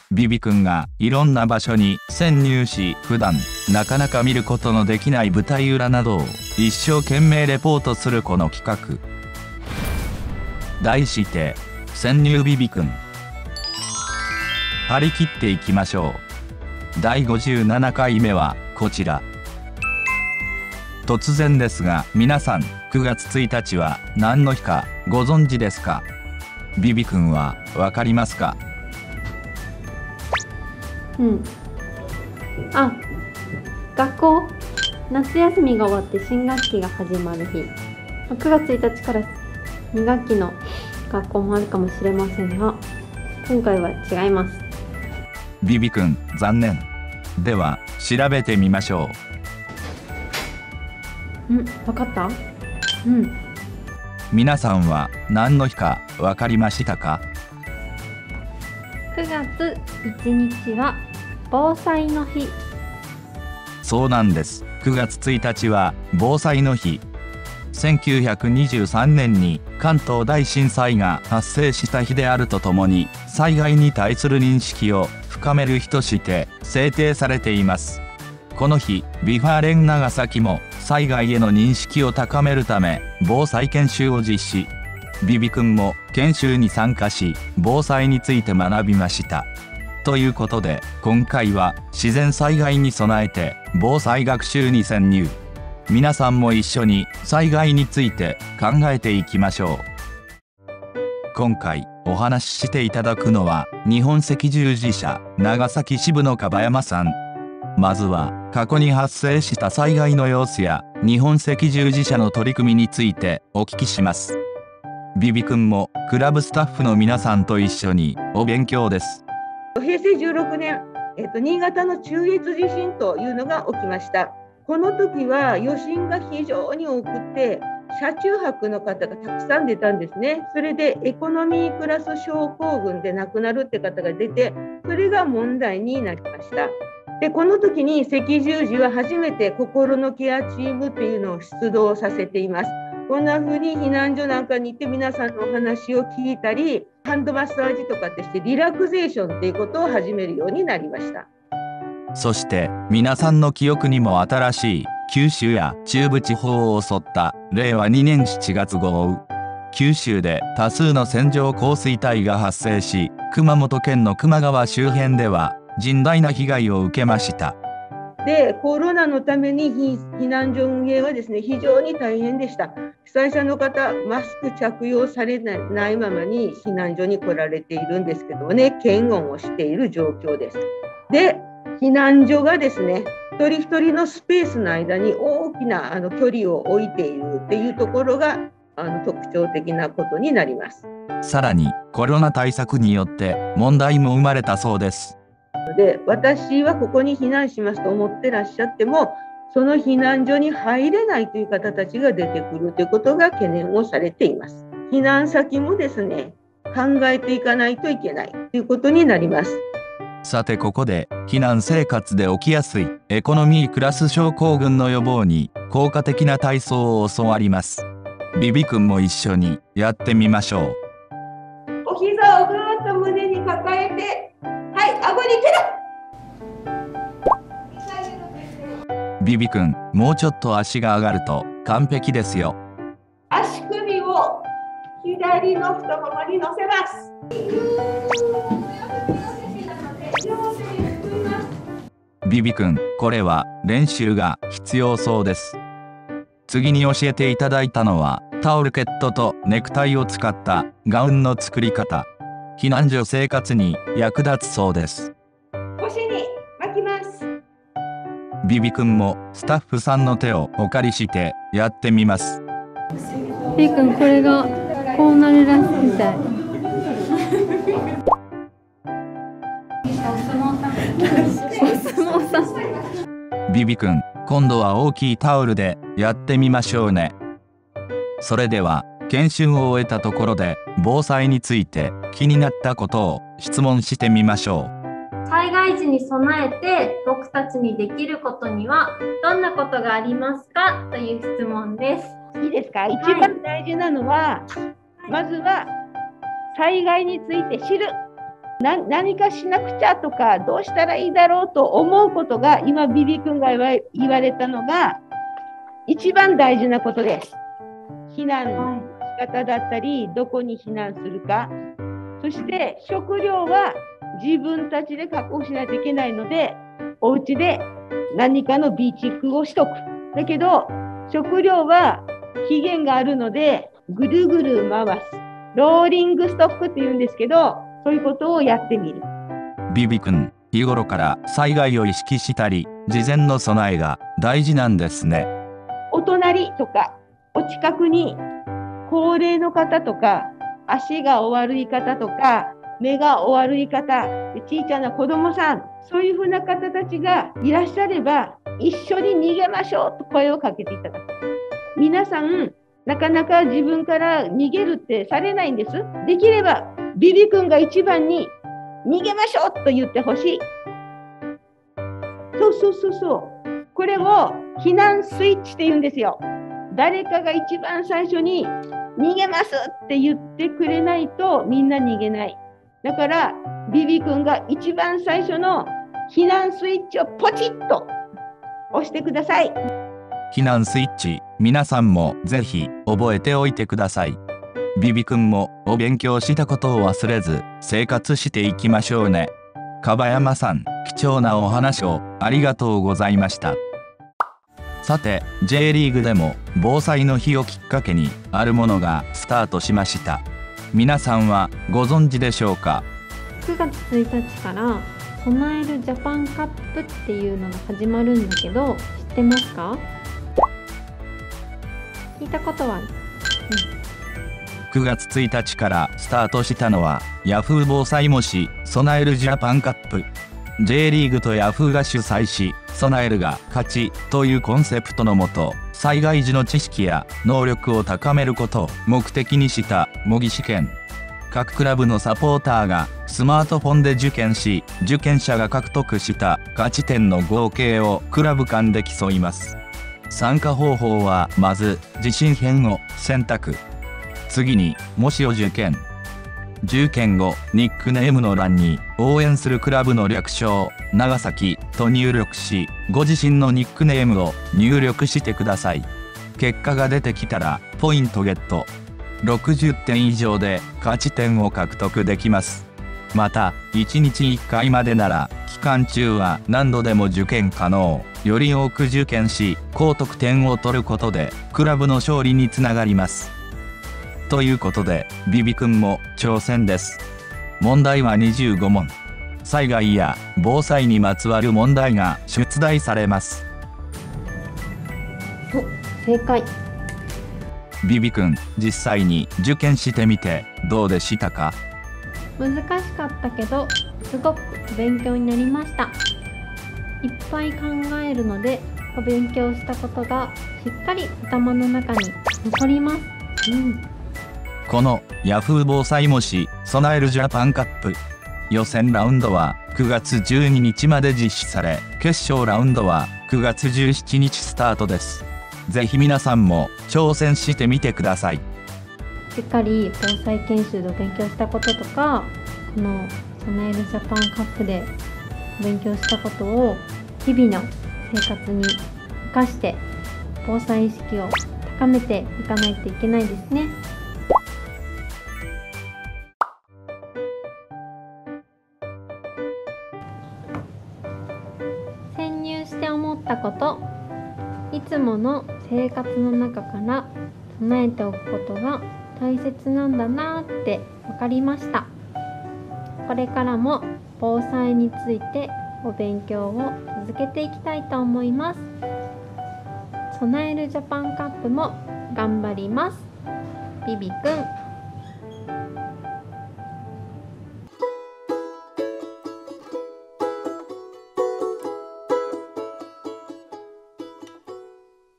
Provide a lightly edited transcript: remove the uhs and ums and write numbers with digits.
ビビ君がいろんな場所に潜入し、普段なかなか見ることのできない舞台裏などを一生懸命レポートするこの企画。題して潜入ビビ君。張り切っていきましょう。第57回目はこちら。突然ですが皆さん、9月1日は何の日かご存知ですか？ビビ君はわかりますか？ あ、学校夏休みが終わって新学期が始まる日。9月1日から2学期の学校もあるかもしれませんが、今回は違います。 ビビ君、残念。では調べてみましょう。わかった？ 皆さんは何の日かわかりましたか ？9月1日は防災の日。 そうなんです。9月1日は防災の日。1923年に関東大震災が発生した日であるとともに、災害に対する認識を深める日として制定されています。この日、ビファーレン長崎も災害への認識を高めるため防災研修を実施。ビビ君も研修に参加し、防災について学びました。ということで、今回は自然災害に備えて防災学習に潜入。皆さんも一緒に災害について考えていきましょう。今回お話ししていただくのは日本赤十字社長崎支部の樺山さん。まずは過去に発生した災害の様子や日本赤十字社の取り組みについてお聞きします。ビビ君もクラブスタッフの皆さんと一緒にお勉強です。 平成16年、新潟の中越地震というのが起きました。この時は余震が非常に多くて、車中泊の方がたくさん出たんですね。それでエコノミークラス症候群で亡くなるって方が出て、それが問題になりました。で、この時に赤十字は初めて心のケアチームっていうのを出動させています。こんな風に避難所なんかに行って皆さんのお話を聞いたり、ハンドマッサージとかってしてリラクゼーションっていうことを始めるようになりました。 そして皆さんの記憶にも新しい九州や中部地方を襲った令和2年7月豪雨。九州で多数の線状降水帯が発生し、熊本県の球磨川周辺では甚大な被害を受けました。 で、コロナのために避難所運営はですね、非常に大変でした。被災者の方、マスク着用されないままに避難所に来られているんですけどもね、検温をしている状況です。で、避難所がですね、一人一人のスペースの間に大きな距離を置いているっていうところが特徴的なことになります。 さらにコロナ対策によって問題も生まれたそうです。 で、私はここに避難しますと思ってらっしゃっても、その避難所に入れないという方たちが出てくるということが懸念をされています。避難先もですね、考えていかないといけないということになります。 さてここで避難生活で起きやすいエコノミークラス症候群の予防に効果的な体操を教わります。ビビ君も一緒にやってみましょう。 お膝をぐーっと胸に抱えて、はい、顎に蹴る。 ビビ君、もうちょっと足が上がると完璧ですよ。 足首を左の太ももに乗せます。 ビビ君、これは練習が必要そうです。次に教えていただいたのはタオルケットとネクタイを使ったガウンの作り方。避難所生活に役立つそうです。 腰に巻きます。 ビビ君もスタッフさんの手をお借りしてやってみます。 ビビ君、これがこうなるらしいみたい。 ビビ君、今度は大きいタオルでやってみましょうね。それでは研修を終えたところで防災について気になったことを質問してみましょう。 災害時に備えて僕たちにできることにはどんなことがありますかという質問です。 いいですか？一番大事なのは、まずは災害について知る。 何かしなくちゃとか、どうしたらいいだろうと思うことが、今ビビ君が言われたのが一番大事なことです。避難の仕方だったり、どこに避難するか、そして食料は自分たちで確保しないといけないので、お家で何かの備蓄をしとく。だけど食料は期限があるので、ぐるぐる回す、ローリングストックって言うんですけど、そういうことをやってみる。 ビビ君、日頃から災害を意識したり、事前の備えが大事なんですね。 お隣とかお近くに高齢の方とか、足がお悪い方とか、目がお悪い方、小さな子供さん、そういうふうな方たちがいらっしゃれば、一緒に逃げましょうと声をかけていただく。皆さん、なかなか自分から逃げるってされないんです。できればビビ君が一番に逃げましょうと言ってほしい。そう。これを避難スイッチって言うんですよ。誰かが一番最初に逃げますって言ってくれないとみんな逃げない。だからビビ君が一番最初の避難スイッチをポチッと押してください。 避難スイッチ、皆さんもぜひ覚えておいてください。ビビ君もお勉強したことを忘れず生活していきましょうね。樺山さん、貴重なお話をありがとうございました。さて、J リーグでも防災の日をきっかけにあるものがスタートしました。皆さんはご存知でしょうか ？9月1日から備えるジャパンカップっていうのが始まるんだけど、知ってますか？聞いたことは 9月1日からスタートしたのはヤフー防災模試備えるジャパンカップ。 J リーグとヤフーが主催し、備えるが勝ちというコンセプトのもと、災害時の知識や能力を高めることを目的にした模擬試験。各クラブのサポーターがスマートフォンで受験し、受験者が獲得した勝ち点の合計をクラブ間で競います。参加方法はまず地震編を選択。次に模試を受験。受験後、ニックネームの欄に応援するクラブの略称、長崎と入力し、ご自身のニックネームを入力してください。結果が出てきたらポイントゲット。60点以上で勝ち点を獲得できます。また、1日1回までなら、期間中は何度でも受験可能。より多く受験し、高得点を取ることで、クラブの勝利につながります。ということで、ビビ君も挑戦です。問題は25問。災害や防災にまつわる問題が出題されます。 正解。 ビビ君、実際に受験してみてどうでしたか？ 難しかったけど、すごく勉強になりました。いっぱい考えるので、お勉強したことがしっかり頭の中に残ります。 このヤフー防災模試備えるジャパンカップ予選ラウンドは9月12日まで実施され、決勝ラウンドは9月17日スタートです。ぜひ皆さんも挑戦してみてください。 しっかり防災研修で勉強したこととか、この備えるジャパンカップで勉強したことを日々の生活に生かして、防災意識を高めていかないといけないですね。潜入して思ったこと、いつもの生活の中から備えておくことが大切なんだなって分かりました。これからも防災についてお勉強を続けていきたいと思います。備えるジャパンカップも頑張ります。ビビくん。